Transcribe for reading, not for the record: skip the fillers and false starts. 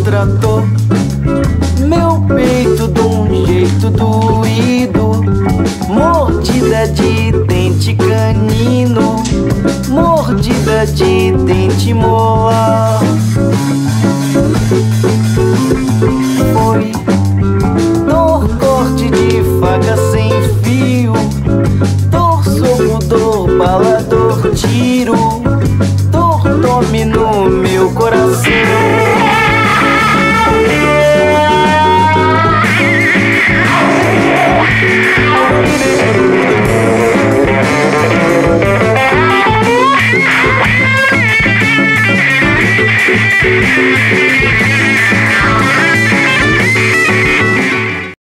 tratou meu peito de um jeito doído. Mordida de dente canino, mordida de dente molar. Foi dor, corte de faca sem fio, dor, soco, dor, bala, dor, tiro, dor, tome no meu coração.